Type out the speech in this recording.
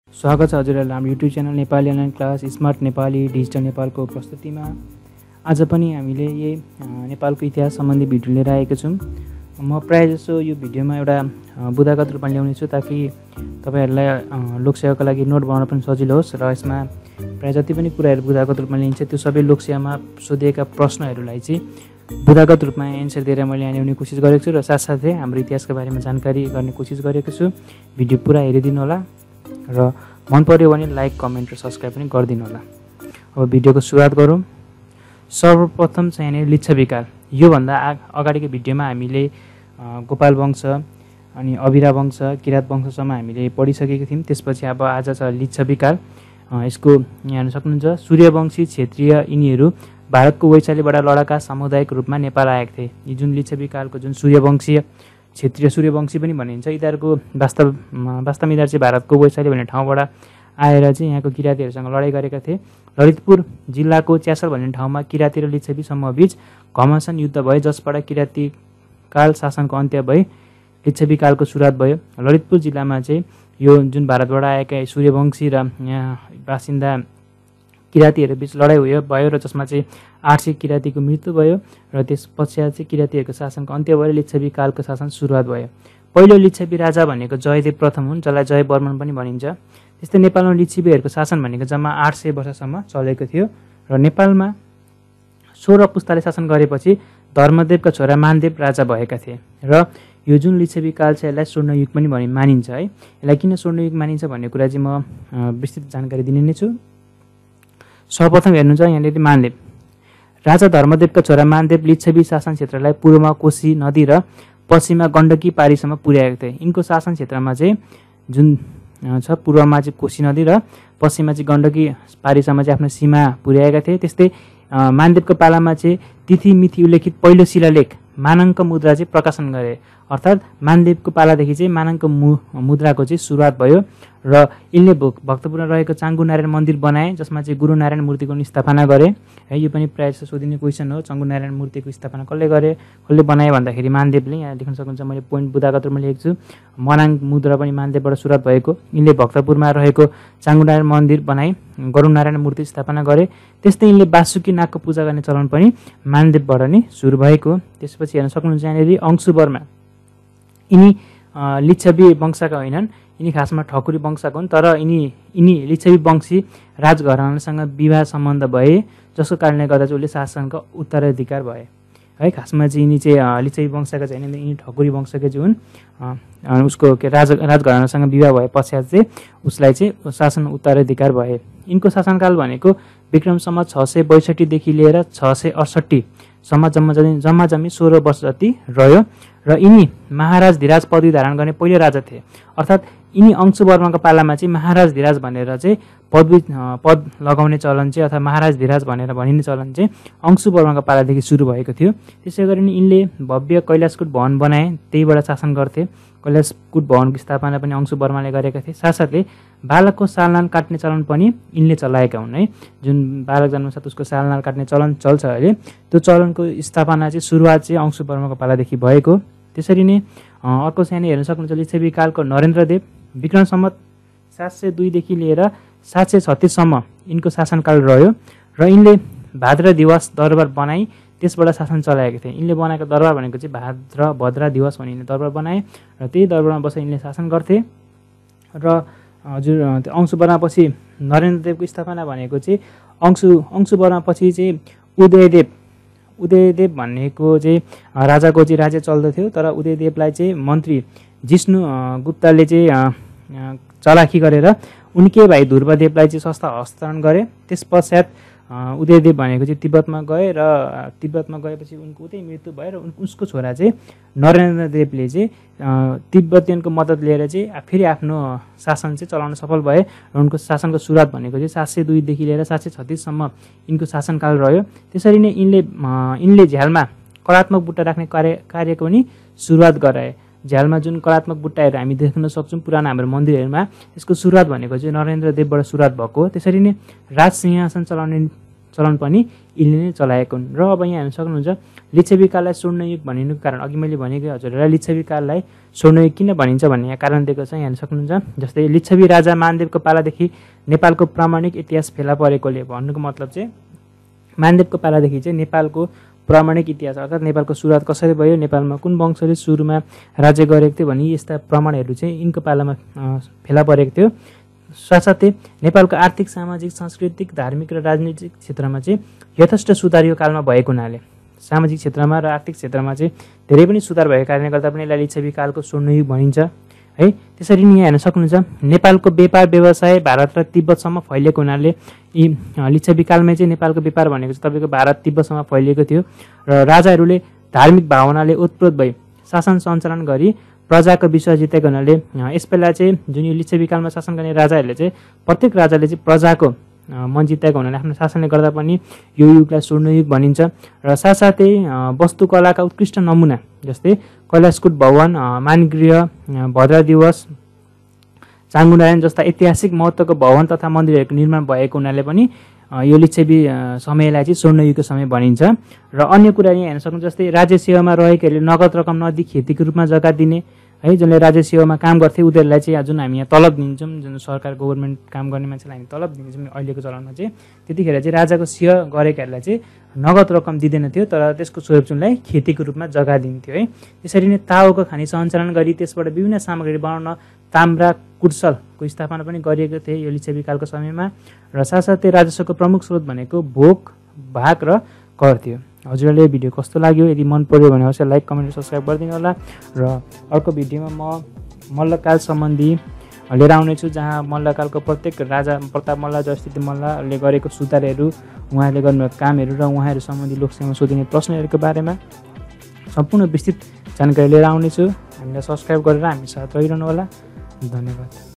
स्वागत छ हजुरहरूलाई हाम्रो YouTube channel Nepali online class smart Nepali digital नेपालको प्रस्तुतिमा। आज पनि हामीले यही नेपालको इतिहास सम्बन्धी भिडियो लिएर आएको छौँ। म प्रायःजसो यो भिडियोमा एउटा बुदागत रूपमा ल्याउने छु ताकि तपाईँहरूलाई लोकसेवाको लागि नोट बनाउन पनि सजिलो होस् र यसमा प्रायः जति पनि कुराहरू बुदागत रूपमा लिन्छ त्यो सबै लोकसेवामा सोधिएका प्रश्नहरूलाई चाहिँ बुदागत रूपमा एन्सर दिएर मैले यहाँ ल्याउने कोसिस गरेको छु र साथसाथै हाम्रो इतिहासको बारेमा जानकारी गर्ने कोसिस गरेको छु। भिडियो पुरा हेरिदिनु होला र मन पर्यो भने लाइक कमेन्ट र सब्सक्राइब पनि गरिदिनु होला। अब भिडियोको सुरुवात गरौँ। सर्वप्रथम चाहिँ यहाँनिर लिच्छविकाल, योभन्दा अगाडिको भिडियोमा हामीले गोपाल वंश अनि अभिरा वंश किरात वंशसम्म हामीले पढिसकेको थियौँ। त्यसपछि अब आज छ लिच्छविकाल। यसको यहाँ हेर्न सक्नुहुन्छ, सूर्यवंशी क्षेत्रीय यिनीहरू भारतको वैशालीबाट लडाका सामुदायिक रूपमा नेपाल आएका थिए। यी जुन लिच्छविकालको जुन सूर्यवंशीय क्षेत्रीय सूर्यवंशी पनि भनिन्छ, यिनीहरूको वास्तवमा यिनीहरू चाहिँ भारतको वैशाली भन्ने ठाउँबाट आएर चाहिँ यहाँको किरातीहरूसँग लडाइँ गरेका थिए। ललितपुर जिल्लाको च्यासल भन्ने ठाउँमा किराती र लिच्छवी समूहबीच घमासान युद्ध भयो, जसबाट किरातीकाल शासनको अन्त्य भई लिच्छविकालको सुरुवात भयो। ललितपुर जिल्लामा चाहिँ यो जुन भारतबाट आएका सूर्यवंशी र यहाँ बासिन्दा किरातीहरू बीच लडाइँ भयो र जसमा चाहिँ 800 किरातीको मृत्यु भयो र त्यस पश्चात चाहिँ किरातीहरूको शासनको अन्त्य भएर लिच्छवी कालको शासन सुरुवात भयो। पहिलो लिच्छवी राजा भनेको जयदेव प्रथम हुन्, जसलाई जय वर्मन पनि भनिन्छ। त्यस्तै नेपालमा लिच्छवीहरूको शासन भनेको जम्मा 800 वर्षसम्म चलेको थियो र नेपालमा 16 पुस्ताले शासन गरेपछि धर्मदेवका छोरा मानदेव राजा भएका थिए र यो जुन लिच्छवी काल छ यसलाई स्वर्णयुग पनि मानिन्छ है। यसलाई किन स्वर्णयुग मानिन्छ भन्ने कुरा चाहिँ म विस्तृत जानकारी दिने नै छु। सर्वप्रथम हेर्नुहुन्छ यहाँनिर मानदेव राजा धर्मदेवका छोरा मानदेव लिच्छवी शासन क्षेत्रलाई पूर्वमा कोशी नदी र पश्चिममा गण्डकी पारीसम्म पुर्याएका थिए। यिनको शासन क्षेत्रमा चाहिँ जुन छ पूर्वमा चाहिँ कोशी नदी र पश्चिममा चाहिँ गण्डकी पारीसम्म चाहिँ आफ्नो सीमा पुर्याएका थिए। त्यस्तै मानदेवको पालामा चाहिँ तिथि मिथि उल्लेखित पहिलो शिलालेख मानङ्क मुद्रा चाहिँ प्रकाशन गरे। अर्थात् मानदेवको पालादेखि चाहिँ मानङ्क मुद्राको चाहिँ सुरुवात भयो र यिनले भक्तपुरमा रहेको चाङ्गु नारायण मन्दिर बनाए, जसमा चाहिँ गुरु नारायण मूर्तिको स्थापना गरे है। यो पनि प्रायः सोधिने क्वेसन हो, चाङ्गु नारायण मूर्तिको स्थापना कसले गरे, कसले बनाए भन्दाखेरि मानदेवले। यहाँ देख्न सक्नुहुन्छ मैले पोइन्ट बुदागत रूपमा लेखेको छु। मनाङ मुद्रा पनि मानदेवबाट सुरुवात भएको। यिनले भक्तपुरमा रहेको चाङ्गु नारायण मन्दिर बनाई गरु नारायण मूर्ति स्थापना गरे। त्यस्तै यिनले वासुकी नागको पूजा गर्ने चलन पनि मानदेवबाट नै सुरु भएको। त्यसपछि हेर्न सक्नुहुन्छ यहाँनिर अंशु वर्मा, यिनी लिच्छवी वंशका होइनन्, यिनी खासमा ठकुरी वंशका हुन्, तर यिनी लिच्छवी वंशी राजघरानासँग विवाह सम्बन्ध भए, जसको कारणले गर्दा चाहिँ उसले शासनको उत्तराधिकार भए है। खासमा चाहिँ यिनी चाहिँ लिच्छवी वंशका चाहिँ यिनी ठकुरी वंशका चाहिँ हुन्। उसको राजघरानासँग विवाह भए पश्चात चाहिँ उसलाई चाहिँ शासन उत्तराधिकार भए। यिनको शासनकाल भनेको विक्रम सम्वत 662 देखि लिएर 668 सम्म जम्मा 16 वर्ष जति रह्यो र यिनी महाराज धिराज पदवी धारण गर्ने पहिलो राजा थिए। अर्थात् यिनी अंशु वर्माको पालामा चाहिँ महाराज धिराज भनेर चाहिँ पद लगाउने चलन चाहिँ अथवा महाराज धिराज भनेर भनिने चलन चाहिँ अंशु वर्माको पालादेखि सुरु भएको थियो। त्यसै गरी यिनले भव्य कैलाशकूट भवन बनाए, त्यहीबाट शासन गर्थे। कैलाशकूट भवनको स्थापना पनि अंशु वर्माले गरेका थिए। साथसाथै बालकको सालनाल काट्ने चलन पनि यिनले चलाएका हुन् है। जुन बालक जन्मसाथ उसको सालनाल काट्ने चलन चल्छ अहिले, त्यो चलनको स्थापना चाहिँ सुरुवात चाहिँ अंशु वर्माको पालादेखि भएको। त्यसरी नै अर्को सानो हेर्न सक्नुहुन्छ लिच्छवी कालको नरेन्द्रदेव, विक्रम सम्वत 702 देखि लिएर 736 सम्म यिनको शासनकाल रह्यो र यिनले भाद्र दिवस दरबार बनाई त्यसबाट शासन चलाएका थिए। यिनले बनाएको दरबार भनेको चाहिँ भद्रा दिवस भनिने दरबार बनाए र त्यही दरबारमा बसेर यिनले शासन गर्थे। र हजुर अंशु वर्मापछि नरेन्द्रदेवको स्थापना भनेको चाहिँ अंशु वर्मापछि चाहिँ उदयदेव भनेको चाहिँ राजाको चाहिँ राज्य चल्दथ्यो, तर उदयदेवलाई चाहिँ मन्त्री जिष्णु गुप्ताले चाहिँ चलाखी गरेर उनकै भाइ ध्रुवदेवलाई चाहिँ सस्ता हस्तान्तरण गरे। त्यस पश्चात उदयदेव भनेको चाहिँ तिब्बतमा गए र तिब्बतमा गएपछि उनको उतै मृत्यु भयो र उसको छोरा चाहिँ नरेन्द्रदेवले चाहिँ तिब्बतीयनको मद्दत लिएर चाहिँ फेरि आफ्नो शासन चाहिँ चलाउन सफल भए र उनको शासनको सुरुवात भनेको चाहिँ 702 देखि लिएर 736 सम्म यिनको शासनकाल रह्यो। त्यसरी नै यिनले झ्यालमा कलात्मक बुट्टा राख्ने कार्यको पनि सुरुवात गराए। झ्यालमा जुन कलात्मक बुट्टाहरू हामी देख्न सक्छौँ पुरानो हाम्रो मन्दिरहरूमा, यसको सुरुवात भनेको चाहिँ नरेन्द्रदेवबाट सुरुवात भएको। त्यसरी नै राज सिंहासन चलाउने चलन पनि यिनले नै चलाएको हुन्। र अब यहाँ हेर्न सक्नुहुन्छ लिच्छवी काललाई स्वर्णयुग भनिनुको कारण अघि मैले भनेकै हजुरहरूलाई लिच्छवी काललाई स्वर्णयुग किन भनिन्छ भन्ने यहाँ कारण दिएको छ। यहाँ हेर्न सक्नुहुन्छ जस्तै लिच्छवी राजा मानदेवको पालादेखि नेपालको प्रामाणिक इतिहास फेला परेकोले भन्नुको मतलब चाहिँ मानदेवको पालादेखि चाहिँ नेपालको प्रामाणिक इतिहास अर्थात् नेपालको सुरुवात कसरी भयो, नेपालमा कुन वंशले सुरुमा राज्य गरेको थियो भनी यस्ता प्रमाणहरू चाहिँ यिनको पालामा फेला परेको थियो। साथसाथै नेपालको आर्थिक, सामाजिक, सांस्कृतिक, धार्मिक र राजनीतिक क्षेत्रमा चाहिँ यथेष्ट सुधार यो कालमा भएको हुनाले सामाजिक क्षेत्रमा र आर्थिक क्षेत्रमा चाहिँ धेरै पनि सुधार भएको कारणले गर्दा पनि यसलाई लिच्छवी कालको स्वर्णयुग भनिन्छ है। त्यसरी नै यहाँ हेर्न सक्नुहुन्छ नेपालको व्यापार व्यवसाय भारत र तिब्बतसम्म फैलिएको हुनाले यी लिच्छवी कालमै चाहिँ नेपालको व्यापार भनेको चाहिँ तपाईँको भारत तिब्बतसम्म फैलिएको थियो र राजाहरूले धार्मिक भावनाले ओतप्रोत भई शासन सञ्चालन गरी प्रजाको विश्वास जितेको हुनाले यसबेला चाहिँ जुन यो लिच्छवी कालमा शासन गर्ने राजाहरूले चाहिँ प्रत्येक राजाले चाहिँ प्रजाको मन जितेको हुनाले आफ्नो शासनले गर्दा पनि यो युगलाई स्वर्णयुग भनिन्छ। र साथसाथै वास्तुकलाका उत्कृष्ट नमुना जस्तै कैलाशकूट भवन, मानगृह, भद्रा दिवस, चाङ्गुनारायण जस्ता ऐतिहासिक महत्त्वको भवन तथा मन्दिरहरूको निर्माण भएको हुनाले पनि यो लिच्छवी समयलाई चाहिँ स्वर्णयुगको समय भनिन्छ। र अन्य कुरा यहाँ हेर्न सक्नुहुन्छ जस्तै राज्य सेवामा रहेकोहरूले नगद रकम नदिई खेतीको रूपमा जग्गा दिने है, जसले राज्य सेवामा काम गर्थे उनीहरूलाई चाहिँ जुन हामी यहाँ तलब दिन्छौँ, जुन सरकार गभर्मेन्ट काम गर्ने मान्छेलाई हामी तलब दिन्छौँ अहिलेको चलनमा चाहिँ त्यतिखेर चाहिँ राजाको सेवा गरेकाहरूलाई चाहिँ नगद रकम दिँदैन थियो, तर त्यसको स्वरूप उनलाई खेतीको रूपमा जग्गा दिन्थ्यो है। त्यसरी नै ताओको खानी सञ्चालन गरी त्यसबाट विभिन्न सामग्री बनाउन ताम्रा कुर्सलको स्थापना पनि गरिएको थियो यो लिच्छवी कालको समयमा। र साथसाथै राजस्वको प्रमुख स्रोत भनेको भोग, भाग र कर थियो। हजुरहरूले भिडियो कस्तो लाग्यो, यदि मन पर्यो भने अवश्य लाइक, कमेन्ट, सब्सक्राइब गरिदिनु होला। र अर्को भिडियोमा म मल्लकाल सम्बन्धी लिएर आउनेछु जहाँ मल्लकालको प्रत्येक राजा प्रताप मल्ल, जयस्थिति मल्लले गरेको सुधारहरू, उहाँहरूले गर्नुभएको कामहरू र उहाँहरू सम्बन्धी लोकसेवामा सोधिने प्रश्नहरूको बारेमा सम्पूर्ण विस्तृत जानकारी लिएर आउनेछु। हामीलाई सब्सक्राइब गरेर हामी साथ रहिरहनु होला। धन्यवाद।